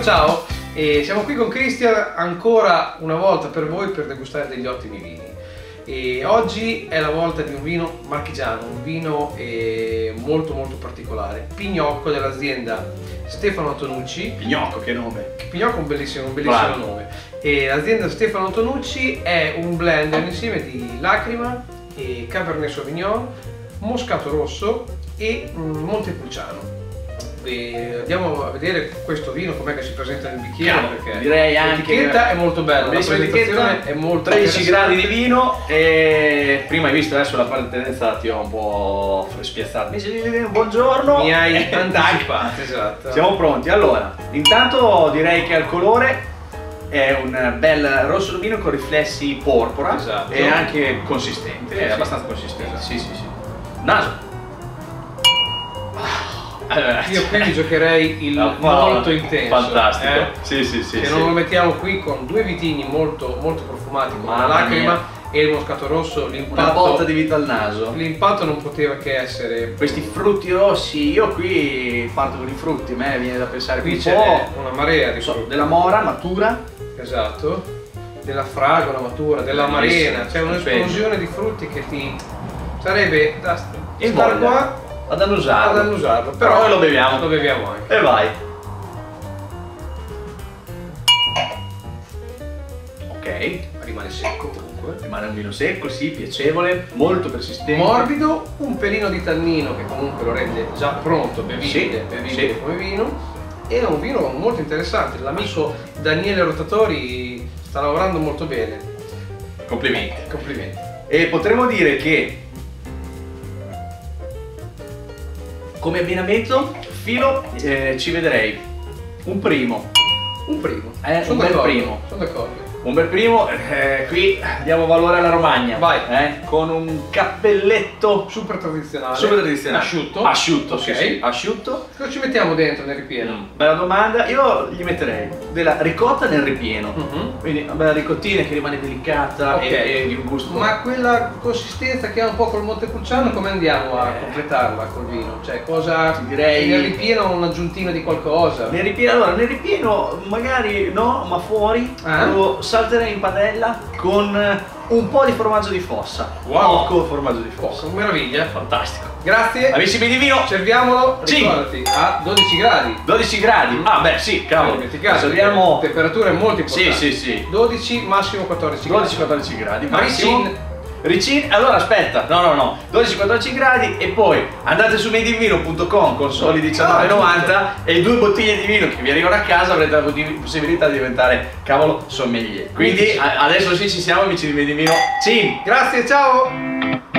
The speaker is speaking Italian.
ciao! E siamo qui con Cristian ancora una volta per voi per degustare degli ottimi vini. E oggi è la volta di un vino marchigiano, un vino molto particolare, Pignocco dell'azienda Stefano Antonucci. Pignocco, che nome! Pignocco è un bellissimo nome. E l'azienda Stefano Antonucci è un blend, un insieme di Lacrima, e Cabernet Sauvignon, Moscato Rosso e Montepulciano. Andiamo a vedere questo vino com'è che si presenta nel bicchiere, perché direi anche l'etichetta è molto bella, la presentazione è molto 13 gradi di vino e prima hai visto, adesso la partenza ti ho un po' spiazzato. Buongiorno, mi hai anticipato, esatto. Siamo pronti. Allora, intanto direi che al colore è un bel rosso vino con riflessi porpora, esatto. E anche consistente, è abbastanza consistente. Esatto. Sì. Naso. Allora, io qui giocherei il molto intenso. Fantastico. Sì. Se non lo mettiamo qui con due vitigni molto profumati come la Lacrima e il Moscato Rosso, l'impatto, una botta di vita al naso. L'impatto non poteva che essere. Questi frutti rossi, io qui parto con i frutti, a me viene da pensare qui un c'è po' una marea di frutti. Della mora matura. Esatto. Della fragola matura, della marena, c'è un'esplosione di frutti che ti sarebbe da stare qua ad annusarlo, però noi lo beviamo anche. E vai. Ok, rimane secco comunque. Rimane un vino secco, sì, piacevole, molto persistente. Morbido, un pelino di tannino che comunque lo rende già pronto, bevibile come vino. E è un vino molto interessante. L'amico Daniele Rotatori sta lavorando molto bene. Complimenti. E potremmo dire che come abbinamento filo ci vedrei un primo. Un primo. Un bel primo. Sono d'accordo. Un bel primo, qui diamo valore alla Romagna. Vai. Con un cappelletto super tradizionale. Asciutto. Ok. Sì. Asciutto. Cosa ci mettiamo dentro nel ripieno? Bella domanda. Io gli metterei della ricotta nel ripieno. Quindi una bella ricottina che rimane delicata e di un gusto. Ma quella consistenza che ha un po' col Montepulciano, come andiamo a completarla col vino? Cioè, cosa ti direi? Nel ripieno un'aggiuntina di qualcosa? Nel ripieno magari no, ma fuori lo salterei in padella con un po' di formaggio di fossa. Wow. Poco formaggio di fossa. Meraviglia. Fantastico. Grazie. Amici di vino, serviamolo, ricordati, a 12 gradi. 12 gradi? Ah beh sì, cavolo. Serviamo temperature molto importanti. Sì. 12, massimo 14 gradi. 12-14 gradi. Massimo. Ricin, allora aspetta, no, 12-14 gradi e poi andate su madeinvino.com con soli 19,90 e 2 bottiglie di vino che vi arrivano a casa avrete la possibilità di diventare cavolo sommelier. Quindi adesso sì ci siamo amici di Made in Vino. Grazie, ciao!